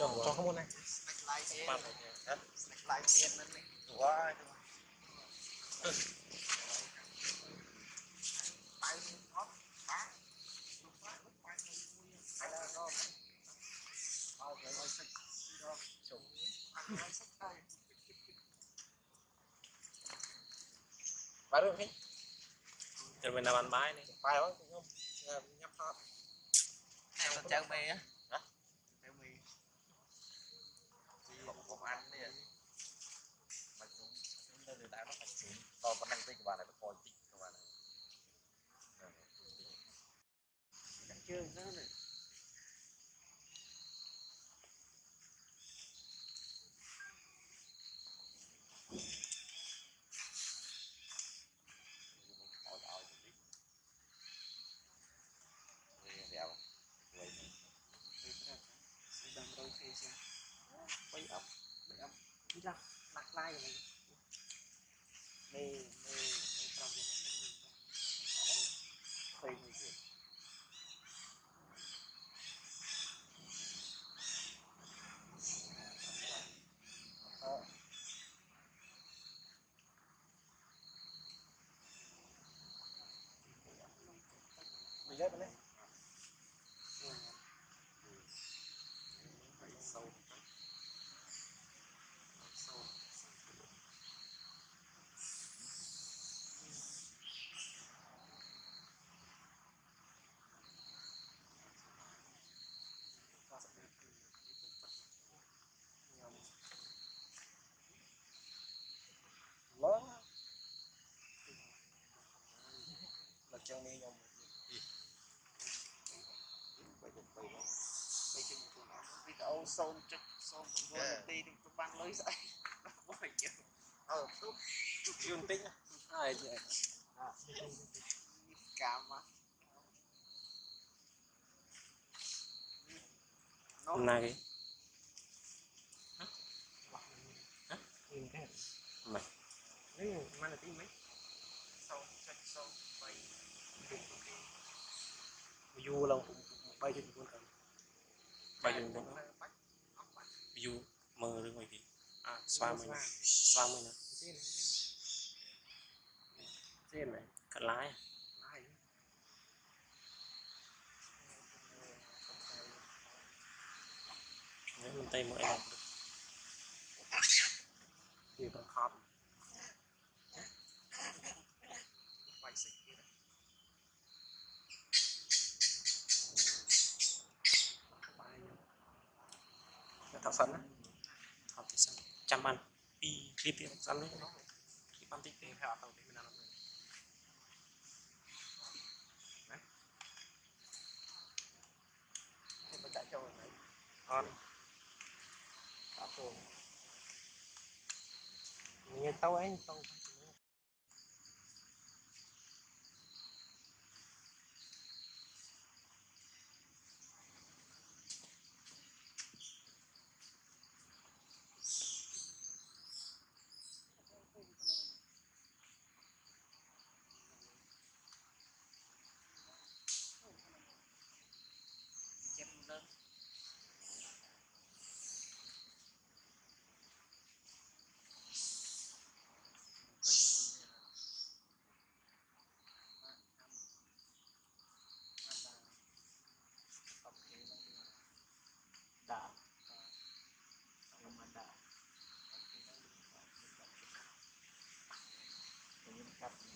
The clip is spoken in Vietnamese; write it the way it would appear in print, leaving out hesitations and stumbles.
cho không muốn này baru nih terus naman bay nih bay đó không nhấp hết này là chào mì á hả chào mì không ăn đi mà chúng ta đã nó phải xuống còn có năng tinh của bạn này coi tích của bạn này chưa nữa này bây ốc đi ra đặt like này mê trong cái nó mê gì mình ghép đấy lớn là chân đi nhau bây giờ ô xôn trực xôn còn vô đi thì tôi băng lưới dậy dương tính ai vậy cảm á hôm nay cái mày lấy mà là tiếng mấy sâu bay du lâu bay trên con tàu bay trên con du mơ rồi mày đi xoa mình nữa trên này cắt lái nếu mình tay mọi thì còn khóc thảo phấn thảo thì sao chăm ăn đi clip thì ăn luôn clip ăn tích thì phải tàu thì mình làm được đấy mình chạy cho rồi con cả phường nghe tao ấy tao đã